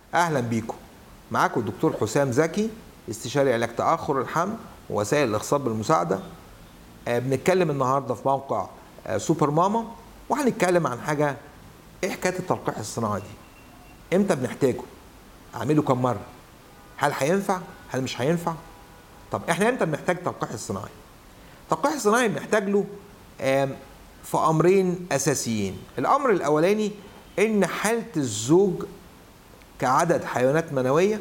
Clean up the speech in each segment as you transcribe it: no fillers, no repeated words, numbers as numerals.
اهلا بيكم. معاكم الدكتور حسام زكي، استشاري علاج تاخر الحمل ووسائل الاخصاب بالمساعده. بنتكلم النهارده في موقع سوبر ماما، وهنتكلم عن حاجه. ايه حكايه التلقيح الصناعي دي؟ امتى بنحتاجه؟ اعمله كم مره؟ هل هينفع؟ هل مش هينفع؟ طب احنا امتى بنحتاج تلقيح الصناعي؟ التلقيح الصناعي بنحتاج له في امرين اساسيين. الامر الاولاني ان حاله الزوج كعدد حيوانات منويه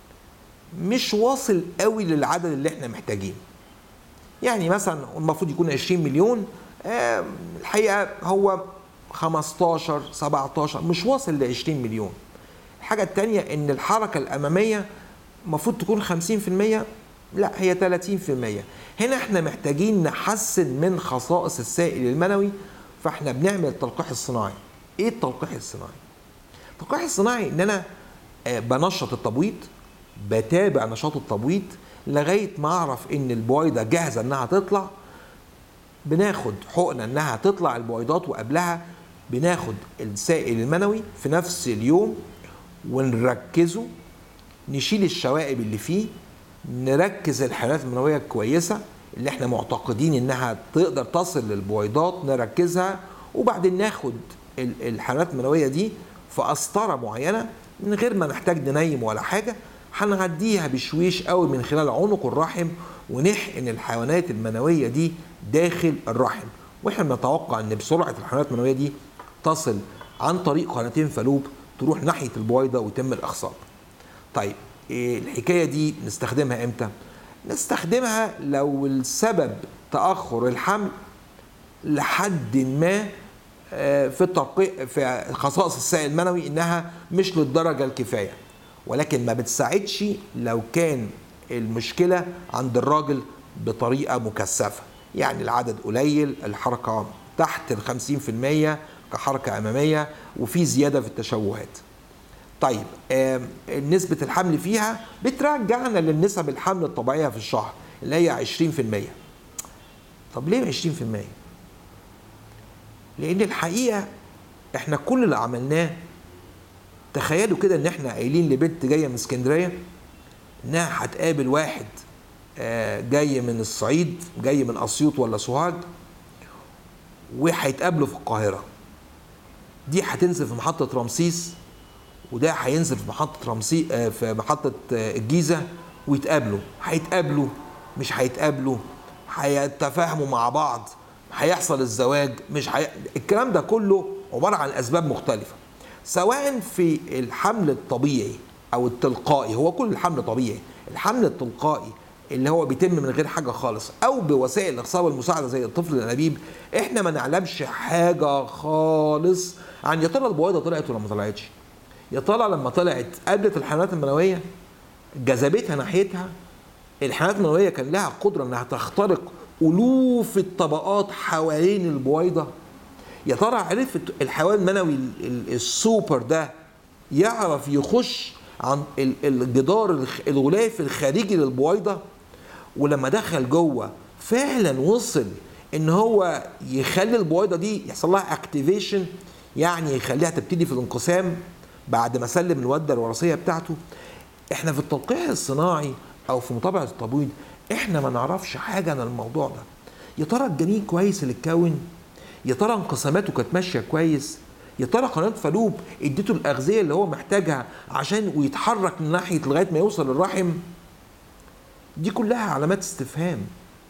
مش واصل قوي للعدد اللي احنا محتاجينه. يعني مثلا المفروض يكون 20 مليون، الحقيقه هو 15 17، مش واصل ل 20 مليون. الحاجه الثانيه ان الحركه الاماميه المفروض تكون 50%، لا هي 30%. هنا احنا محتاجين نحسن من خصائص السائل المنوي، فاحنا بنعمل التلقيح الصناعي. ايه التلقيح الصناعي؟ التلقيح الصناعي ان انا بنشط التبويض، بتابع نشاط التبويض لغايه ما اعرف ان البويضه جاهزه انها تطلع. بناخد حقنه انها تطلع البويضات، وقبلها بناخد السائل المنوي في نفس اليوم ونركزه، نشيل الشوائب اللي فيه، نركز الحيوانات المنويه الكويسه اللي احنا معتقدين انها تقدر تصل للبويضات، نركزها، وبعدين ناخد الحيوانات المنويه دي في قسطره معينه من غير ما نحتاج ننيم ولا حاجه. هنعديها بشويش قوي من خلال عنق الرحم، ونحقن الحيوانات المنويه دي داخل الرحم. واحنا بنتوقع ان بسرعه الحيوانات المنويه دي تصل عن طريق قناتين فالوب، تروح ناحيه البويضه ويتم الاخصاب. طيب الحكايه دي نستخدمها امتى؟ نستخدمها لو السبب تاخر الحمل لحد ما في التدقيق في خصائص السائل المنوي انها مش للدرجه الكفايه، ولكن ما بتساعدش لو كان المشكله عند الراجل بطريقه مكثفه، يعني العدد قليل، الحركه تحت ال 50% كحركه اماميه، وفي زياده في التشوهات. طيب نسبة الحمل فيها بترجعنا للنسب الحمل الطبيعية في الشهر اللي هي 20%. طب ليه 20%؟ لأن الحقيقة احنا كل اللي عملناه، تخيلوا كده ان احنا قايلين لبنت جاية من اسكندرية انها هتقابل واحد جاي من الصعيد، جاي من اسيوط ولا سوهاج، وهيتقابلوا في القاهرة. دي هتنزل في محطة رمسيس، وده هينزل في محطة في محطة الجيزة، ويتقابلوا. هيتقابلوا مش هيتقابلوا، هيتفاهموا مع بعض، هيحصل الزواج مش الكلام ده كله عبارة عن أسباب مختلفة، سواء في الحمل الطبيعي أو التلقائي. هو كل الحمل طبيعي. الحمل التلقائي اللي هو بيتم من غير حاجة خالص، أو بوسائل الإخصاب المساعدة زي الطفل الأنابيب، إحنا ما نعلمش حاجة خالص عن يا ترى البويضة طلعت ولا ما طلعتش. يا ترى لما طلعت قابلت الحيوانات المنويه، جذبتها ناحيتها. الحيوانات المنويه كان لها قدره انها تخترق الوف الطبقات حوالين البويضه. يا ترى عرفت الحيوان المنوي السوبر ده يعرف يخش عن الجدار الغلاف الخارجي للبويضه، ولما دخل جوه فعلا وصل ان هو يخلي البويضه دي يحصل لها اكتيفيشن، يعني يخليها تبتدي في الانقسام بعد ما سلم الوده الوراثيه بتاعته. احنا في التلقيح الصناعي او في متابعه التبويض احنا ما نعرفش حاجه عن الموضوع ده. يا ترى الجنين كويس اللي اتكون؟ يا ترى انقساماته كانت ماشيه كويس؟ يا ترى قناه فالوب اديته الاغذيه اللي هو محتاجها عشان ويتحرك من ناحيه لغايه ما يوصل للرحم؟ دي كلها علامات استفهام.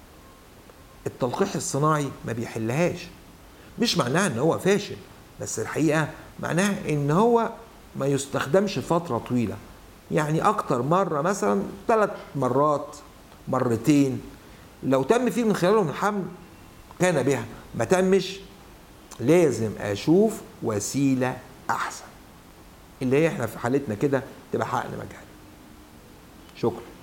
التلقيح الصناعي ما بيحلهاش. مش معناها ان هو فاشل، بس الحقيقه معناها ان هو ما يستخدمش فتره طويله، يعني اكتر مره مثلا 3 مرات، مرتين، لو تم فيه من خلالهم الحمل كان بها، ما تمش لازم اشوف وسيله احسن، اللي هي احنا في حالتنا كده تبقى حقن مجهري. شكرا.